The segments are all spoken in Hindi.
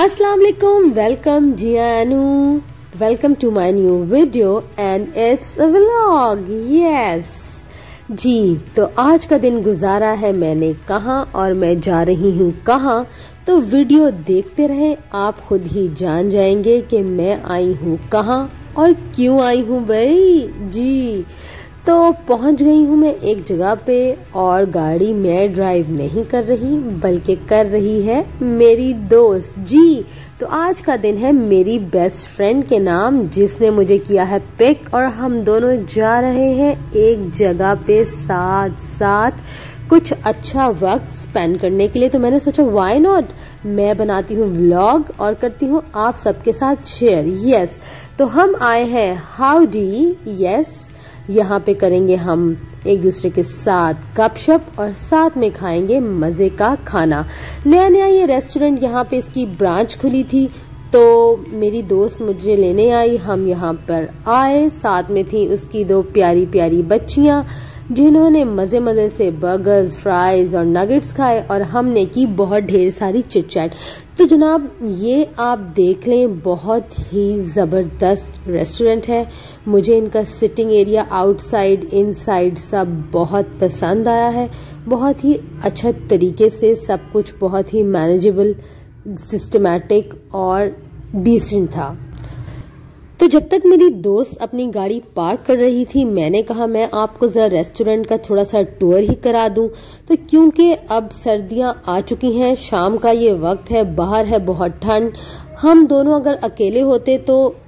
Assalamu alaikum, welcome Jianu, welcome to my new video and it's a vlog. Yes जी, तो आज का दिन गुजारा है मैंने कहाँ और मैं जा रही हूँ कहाँ, तो वीडियो देखते रहें, आप खुद ही जान जाएंगे कि मैं आई हूँ कहाँ और क्यों आई हूँ भाई जी। तो पहुंच गई हूँ मैं एक जगह पे और गाड़ी मैं ड्राइव नहीं कर रही बल्कि कर रही है मेरी दोस्त जी। तो आज का दिन है मेरी बेस्ट फ्रेंड के नाम, जिसने मुझे किया है पिक और हम दोनों जा रहे हैं एक जगह पे साथ साथ कुछ अच्छा वक्त स्पेंड करने के लिए। तो मैंने सोचा व्हाई नॉट, मैं बनाती हूँ व्लॉग और करती हूँ आप सबके साथ शेयर। यस, तो हम आए हैं हाउडी। यस, यहाँ पे करेंगे हम एक दूसरे के साथ गपशप और साथ में खाएंगे मज़े का खाना। नया नया ये रेस्टोरेंट, यहाँ पे इसकी ब्रांच खुली थी तो मेरी दोस्त मुझे लेने आई, हम यहाँ पर आए, साथ में थी उसकी दो प्यारी प्यारी बच्चियाँ जिन्होंने मज़े मज़े से बर्गर्स, फ्राइज़ और नगेट्स खाए और हमने की बहुत ढेर सारी चिट चैट। तो जनाब ये आप देख लें, बहुत ही ज़बरदस्त रेस्टोरेंट है। मुझे इनका सिटिंग एरिया आउटसाइड इनसाइड सब बहुत पसंद आया है। बहुत ही अच्छा तरीके से सब कुछ बहुत ही मैनेजेबल, सिस्टमैटिक और डिसेंट था। तो जब तक मेरी दोस्त अपनी गाड़ी पार्क कर रही थी, मैंने कहा मैं आपको ज़रा रेस्टोरेंट का थोड़ा सा टूर ही करा दूं। तो क्योंकि अब सर्दियां आ चुकी हैं, शाम का ये वक्त है, बाहर है बहुत ठंड, हम दोनों अगर अकेले होते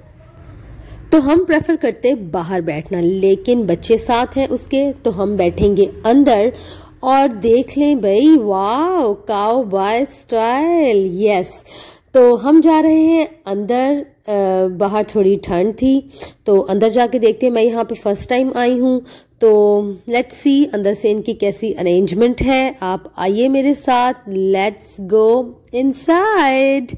तो हम प्रेफर करते बाहर बैठना, लेकिन बच्चे साथ हैं उसके तो हम बैठेंगे अंदर और देख लें भाई, वाह काउ बॉय स्टाइल। यस, तो हम जा रहे हैं अंदर। बाहर थोड़ी ठंड थी तो अंदर जाके देखते हैं। मैं यहाँ पे फर्स्ट टाइम आई हूँ तो लेट्स सी अंदर से इनकी कैसी अरेंजमेंट है। आप आइए मेरे साथ, let's go inside.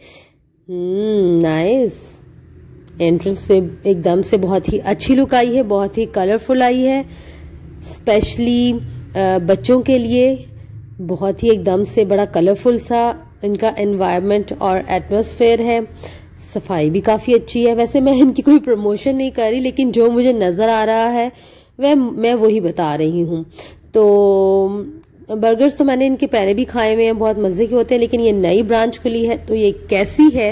Nice, entrance पे एकदम से बहुत ही अच्छी लुक आई है, बहुत ही कलरफुल आई है, स्पेशली बच्चों के लिए बहुत ही एकदम से बड़ा कलरफुल सा इनका एनवायरनमेंट और एटमॉस्फेयर है। सफाई भी काफ़ी अच्छी है। वैसे मैं इनकी कोई प्रमोशन नहीं कर रही, लेकिन जो मुझे नज़र आ रहा है वह मैं वही बता रही हूँ। तो बर्गर्स तो मैंने इनके पहले भी खाए हुए हैं, बहुत मज़े के होते हैं, लेकिन ये नई ब्रांच खुली है तो ये कैसी है,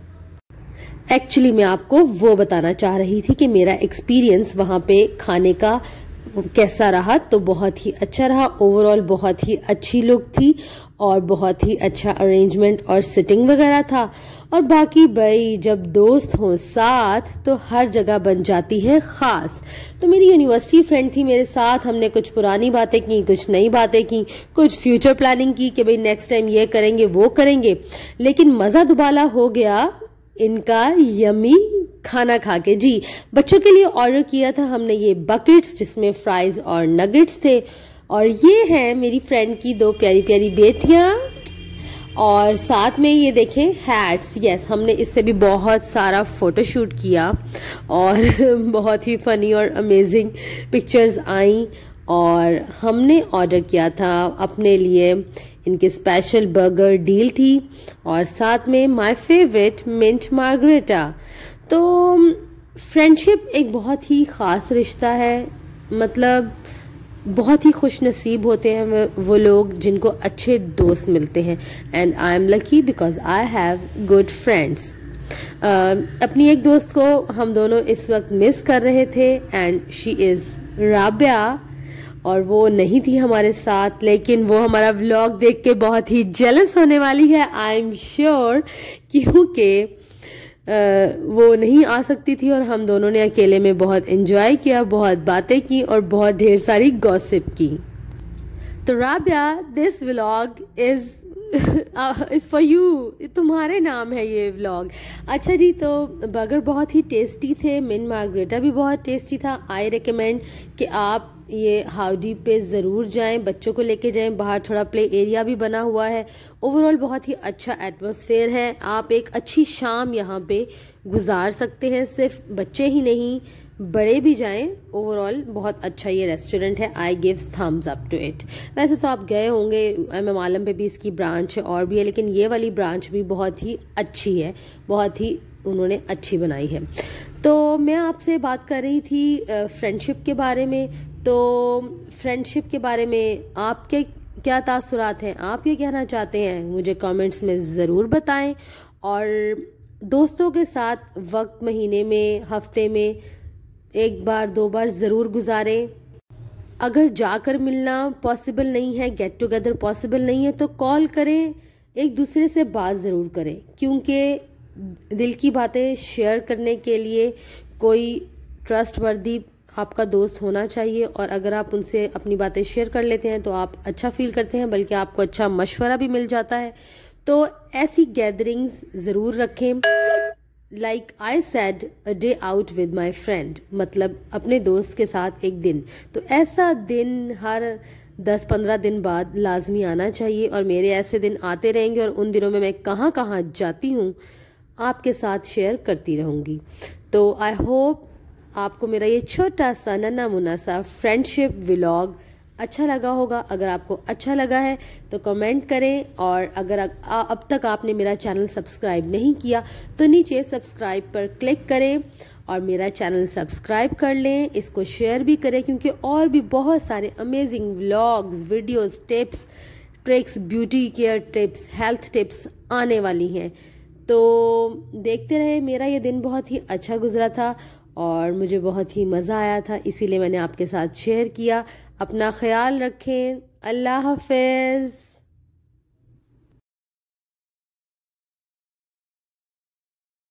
एक्चुअली मैं आपको वो बताना चाह रही थी कि मेरा एक्सपीरियंस वहाँ पे खाने का कैसा रहा। तो बहुत ही अच्छा रहा, ओवरऑल बहुत ही अच्छी लुक थी और बहुत ही अच्छा अरेंजमेंट और सिटिंग वगैरह था। और बाकी भाई जब दोस्त हों साथ तो हर जगह बन जाती है ख़ास। तो मेरी यूनिवर्सिटी फ्रेंड थी मेरे साथ, हमने कुछ पुरानी बातें की, कुछ नई बातें की, कुछ फ्यूचर प्लानिंग की कि भाई नेक्स्ट टाइम ये करेंगे वो करेंगे, लेकिन मज़ा दुबाला हो गया इनका यमी खाना खा के जी। बच्चों के लिए ऑर्डर किया था हमने ये बकेट्स जिसमें फ्राइज और नगेट्स थे, और ये है मेरी फ्रेंड की दो प्यारी प्यारी बेटियां, और साथ में ये देखें हैट्स। यस, हमने इससे भी बहुत सारा फोटोशूट किया और बहुत ही फनी और अमेजिंग पिक्चर्स आई। और हमने ऑर्डर किया था अपने लिए, इनके स्पेशल बर्गर डील थी और साथ में माय फेवरेट मिंट मार्गरेटा। तो फ्रेंडशिप एक बहुत ही ख़ास रिश्ता है, मतलब बहुत ही खुश नसीब होते हैं वो लोग जिनको अच्छे दोस्त मिलते हैं, and I am lucky because I have good friends. अपनी एक दोस्त को हम दोनों इस वक्त मिस कर रहे थे एंड शी इज़ राबिया, और वो नहीं थी हमारे साथ, लेकिन वो हमारा व्लॉग देख के बहुत ही जेलस होने वाली है आई एम श्योर, क्योंकि वो नहीं आ सकती थी और हम दोनों ने अकेले में बहुत एंजॉय किया, बहुत बातें की और बहुत ढेर सारी गॉसिप की। तो Rabia, this vlog is for you, तुम्हारे नाम है ये व्लॉग। अच्छा जी, तो बर्गर बहुत ही टेस्टी थे, मिंट मार्गरेटा भी बहुत टेस्टी था। आई रिकमेंड कि आप ये हाउडी पे ज़रूर जाएं, बच्चों को लेके जाएं, बाहर थोड़ा प्ले एरिया भी बना हुआ है। ओवरऑल बहुत ही अच्छा एटमॉस्फेयर है, आप एक अच्छी शाम यहाँ पे गुजार सकते हैं। सिर्फ बच्चे ही नहीं बड़े भी जाएं, ओवरऑल बहुत अच्छा ये रेस्टोरेंट है। I gives thumbs up to it. वैसे तो आप गए होंगे, MM आलम पे भी इसकी ब्रांच है और भी है, लेकिन ये वाली ब्रांच भी बहुत ही अच्छी है, बहुत ही उन्होंने अच्छी बनाई है। तो मैं आपसे बात कर रही थी फ्रेंडशिप के बारे में। तो फ्रेंडशिप के बारे में आपके क्या तासुरात हैं, आप ये कहना चाहते हैं, मुझे कमेंट्स में ज़रूर बताएं। और दोस्तों के साथ वक्त महीने में, हफ्ते में 1 बार 2 बार ज़रूर गुजारें। अगर जाकर मिलना पॉसिबल नहीं है, गेट टुगेदर पॉसिबल नहीं है, तो कॉल करें, एक दूसरे से बात ज़रूर करें, क्योंकि दिल की बातें शेयर करने के लिए कोई ट्रस्टवर्दी आपका दोस्त होना चाहिए। और अगर आप उनसे अपनी बातें शेयर कर लेते हैं तो आप अच्छा फील करते हैं, बल्कि आपको अच्छा मशवरा भी मिल जाता है। तो ऐसी गैदरिंग्स ज़रूर रखें। Like I said, a day out with my friend, मतलब अपने दोस्त के साथ एक दिन। तो ऐसा दिन हर 10-15 दिन बाद लाजमी आना चाहिए, और मेरे ऐसे दिन आते रहेंगे और उन दिनों में मैं कहाँ कहाँ जाती हूँ आपके साथ शेयर करती रहूँगी। तो आई होप आपको मेरा ये छोटा सा नन्हा मुन्ना सा फ्रेंडशिप व्लॉग अच्छा लगा होगा। अगर आपको अच्छा लगा है तो कमेंट करें, और अगर अब तक आपने मेरा चैनल सब्सक्राइब नहीं किया तो नीचे सब्सक्राइब पर क्लिक करें और मेरा चैनल सब्सक्राइब कर लें। इसको शेयर भी करें, क्योंकि और भी बहुत सारे amazing vlogs, videos, tips, tricks, beauty care tips, health tips आने वाली हैं। तो देखते रहे। मेरा ये दिन बहुत ही अच्छा गुजरा था और मुझे बहुत ही मज़ा आया था, इसीलिए मैंने आपके साथ शेयर किया। अपना ख्याल रखें। अल्लाह हाफ़िज़।